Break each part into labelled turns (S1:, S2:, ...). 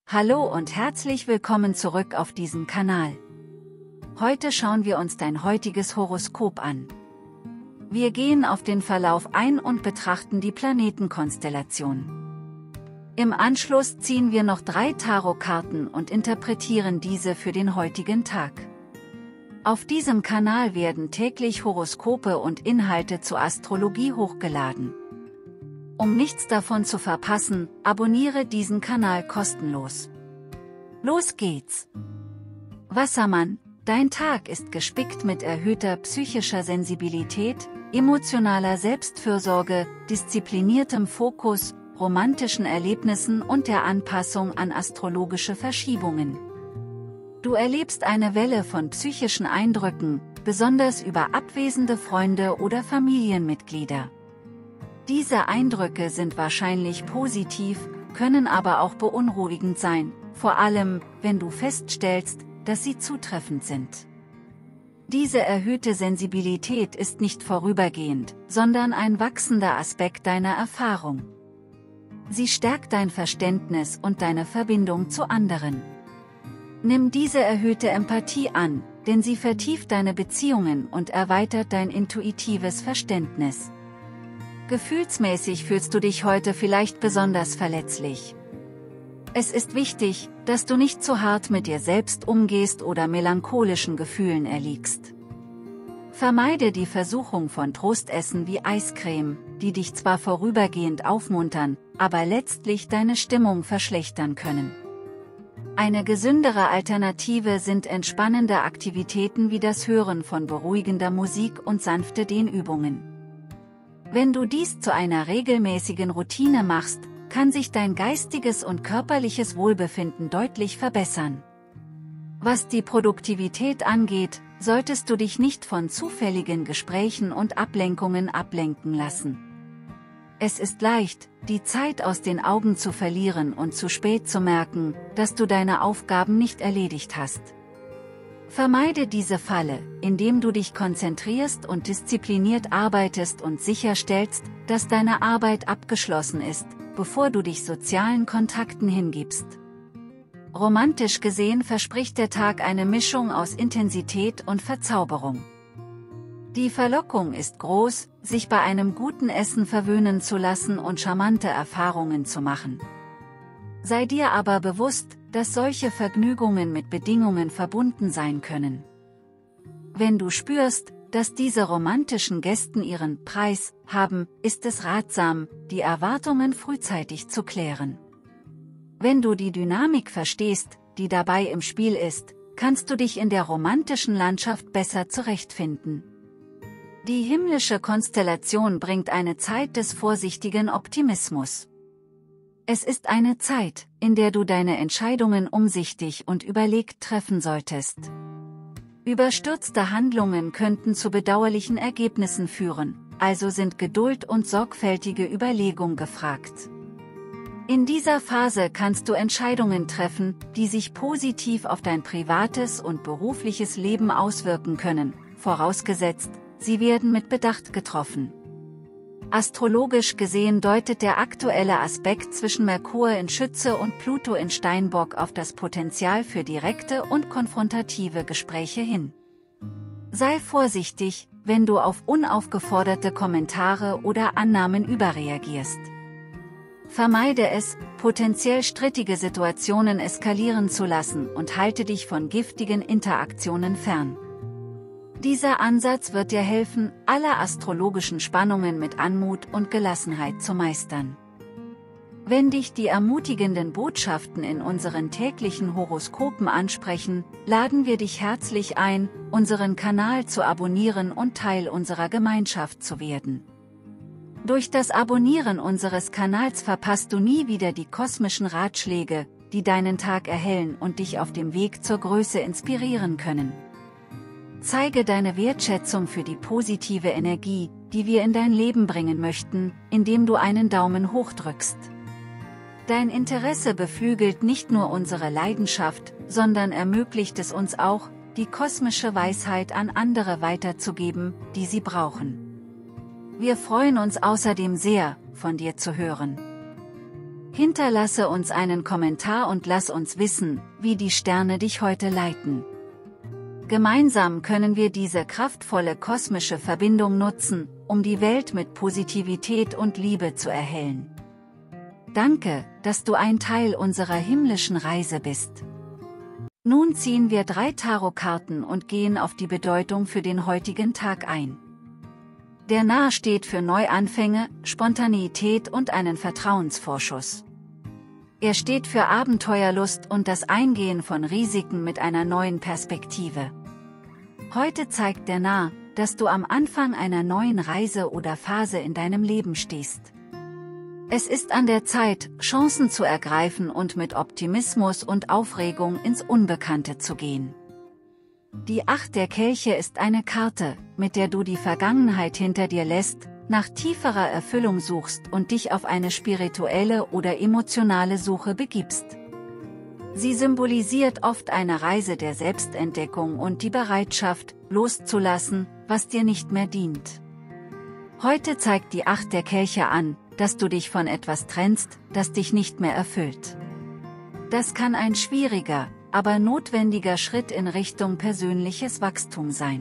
S1: Hallo und herzlich willkommen zurück auf diesem Kanal. Heute schauen wir uns dein heutiges Horoskop an. Wir gehen auf den Verlauf ein und betrachten die Planetenkonstellation. Im Anschluss ziehen wir noch 3 Tarotkarten und interpretieren diese für den heutigen Tag. Auf diesem Kanal werden täglich Horoskope und Inhalte zur Astrologie hochgeladen. Um nichts davon zu verpassen, abonniere diesen Kanal kostenlos. Los geht's! Wassermann, dein Tag ist gespickt mit erhöhter psychischer Sensibilität, emotionaler Selbstfürsorge, diszipliniertem Fokus, romantischen Erlebnissen und der Anpassung an astrologische Verschiebungen. Du erlebst eine Welle von psychischen Eindrücken, besonders über abwesende Freunde oder Familienmitglieder. Diese Eindrücke sind wahrscheinlich positiv, können aber auch beunruhigend sein, vor allem, wenn du feststellst, dass sie zutreffend sind. Diese erhöhte Sensibilität ist nicht vorübergehend, sondern ein wachsender Aspekt deiner Erfahrung. Sie stärkt dein Verständnis und deine Verbindung zu anderen. Nimm diese erhöhte Empathie an, denn sie vertieft deine Beziehungen und erweitert dein intuitives Verständnis. Gefühlsmäßig fühlst du dich heute vielleicht besonders verletzlich. Es ist wichtig, dass du nicht zu hart mit dir selbst umgehst oder melancholischen Gefühlen erliegst. Vermeide die Versuchung von Trostessen wie Eiscreme, die dich zwar vorübergehend aufmuntern, aber letztlich deine Stimmung verschlechtern können. Eine gesündere Alternative sind entspannende Aktivitäten wie das Hören von beruhigender Musik und sanfte Dehnübungen. Wenn du dies zu einer regelmäßigen Routine machst, kann sich dein geistiges und körperliches Wohlbefinden deutlich verbessern. Was die Produktivität angeht, solltest du dich nicht von zufälligen Gesprächen und Ablenkungen ablenken lassen. Es ist leicht, die Zeit aus den Augen zu verlieren und zu spät zu merken, dass du deine Aufgaben nicht erledigt hast. Vermeide diese Falle, indem du dich konzentrierst und diszipliniert arbeitest und sicherstellst, dass deine Arbeit abgeschlossen ist, bevor du dich sozialen Kontakten hingibst. Romantisch gesehen verspricht der Tag eine Mischung aus Intensität und Verzauberung. Die Verlockung ist groß, sich bei einem guten Essen verwöhnen zu lassen und charmante Erfahrungen zu machen. Sei dir aber bewusst, dass solche Vergnügungen mit Bedingungen verbunden sein können. Wenn du spürst, dass diese romantischen Gesten ihren Preis haben, ist es ratsam, die Erwartungen frühzeitig zu klären. Wenn du die Dynamik verstehst, die dabei im Spiel ist, kannst du dich in der romantischen Landschaft besser zurechtfinden. Die himmlische Konstellation bringt eine Zeit des vorsichtigen Optimismus. Es ist eine Zeit, in der du deine Entscheidungen umsichtig und überlegt treffen solltest. Überstürzte Handlungen könnten zu bedauerlichen Ergebnissen führen, also sind Geduld und sorgfältige Überlegung gefragt. In dieser Phase kannst du Entscheidungen treffen, die sich positiv auf dein privates und berufliches Leben auswirken können, vorausgesetzt, sie werden mit Bedacht getroffen. Astrologisch gesehen deutet der aktuelle Aspekt zwischen Merkur in Schütze und Pluto in Steinbock auf das Potenzial für direkte und konfrontative Gespräche hin. Sei vorsichtig, wenn du auf unaufgeforderte Kommentare oder Annahmen überreagierst. Vermeide es, potenziell strittige Situationen eskalieren zu lassen und halte dich von giftigen Interaktionen fern. Dieser Ansatz wird dir helfen, alle astrologischen Spannungen mit Anmut und Gelassenheit zu meistern. Wenn dich die ermutigenden Botschaften in unseren täglichen Horoskopen ansprechen, laden wir dich herzlich ein, unseren Kanal zu abonnieren und Teil unserer Gemeinschaft zu werden. Durch das Abonnieren unseres Kanals verpasst du nie wieder die kosmischen Ratschläge, die deinen Tag erhellen und dich auf dem Weg zur Größe inspirieren können. Zeige deine Wertschätzung für die positive Energie, die wir in dein Leben bringen möchten, indem du einen Daumen hoch drückst. Dein Interesse beflügelt nicht nur unsere Leidenschaft, sondern ermöglicht es uns auch, die kosmische Weisheit an andere weiterzugeben, die sie brauchen. Wir freuen uns außerdem sehr, von dir zu hören. Hinterlasse uns einen Kommentar und lass uns wissen, wie die Sterne dich heute leiten. Gemeinsam können wir diese kraftvolle kosmische Verbindung nutzen, um die Welt mit Positivität und Liebe zu erhellen. Danke, dass du ein Teil unserer himmlischen Reise bist. Nun ziehen wir 3 Tarotkarten und gehen auf die Bedeutung für den heutigen Tag ein. Der Narr steht für Neuanfänge, Spontaneität und einen Vertrauensvorschuss. Er steht für Abenteuerlust und das Eingehen von Risiken mit einer neuen Perspektive. Heute zeigt der Narr, dass du am Anfang einer neuen Reise oder Phase in deinem Leben stehst. Es ist an der Zeit, Chancen zu ergreifen und mit Optimismus und Aufregung ins Unbekannte zu gehen. Die 8 der Kelche ist eine Karte, mit der du die Vergangenheit hinter dir lässt, nach tieferer Erfüllung suchst und dich auf eine spirituelle oder emotionale Suche begibst. Sie symbolisiert oft eine Reise der Selbstentdeckung und die Bereitschaft, loszulassen, was dir nicht mehr dient. Heute zeigt die 8 der Kelche an, dass du dich von etwas trennst, das dich nicht mehr erfüllt. Das kann ein schwieriger, aber notwendiger Schritt in Richtung persönliches Wachstum sein.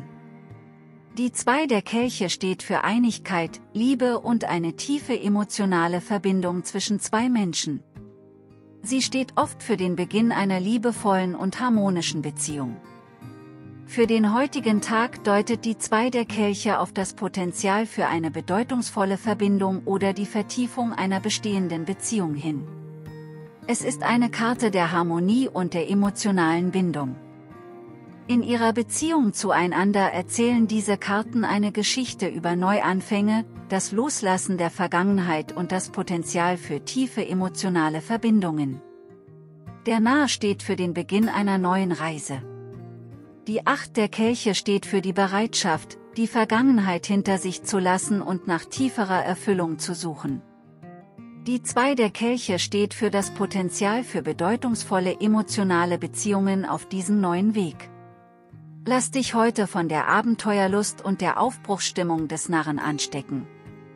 S1: Die 2 der Kelche steht für Einigkeit, Liebe und eine tiefe emotionale Verbindung zwischen 2 Menschen. Sie steht oft für den Beginn einer liebevollen und harmonischen Beziehung. Für den heutigen Tag deutet die 2 der Kelche auf das Potenzial für eine bedeutungsvolle Verbindung oder die Vertiefung einer bestehenden Beziehung hin. Es ist eine Karte der Harmonie und der emotionalen Bindung. In ihrer Beziehung zueinander erzählen diese Karten eine Geschichte über Neuanfänge, das Loslassen der Vergangenheit und das Potenzial für tiefe emotionale Verbindungen. Der Narr steht für den Beginn einer neuen Reise. Die 8 der Kelche steht für die Bereitschaft, die Vergangenheit hinter sich zu lassen und nach tieferer Erfüllung zu suchen. Die 2 der Kelche steht für das Potenzial für bedeutungsvolle emotionale Beziehungen auf diesem neuen Weg. Lass dich heute von der Abenteuerlust und der Aufbruchsstimmung des Narren anstecken.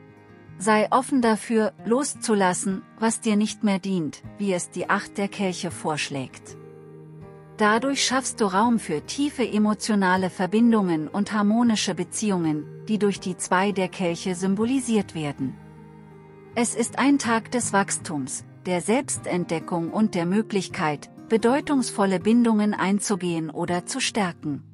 S1: Sei offen dafür, loszulassen, was dir nicht mehr dient, wie es die 8 der Kelche vorschlägt. Dadurch schaffst du Raum für tiefe emotionale Verbindungen und harmonische Beziehungen, die durch die 2 der Kelche symbolisiert werden. Es ist ein Tag des Wachstums, der Selbstentdeckung und der Möglichkeit, bedeutungsvolle Bindungen einzugehen oder zu stärken.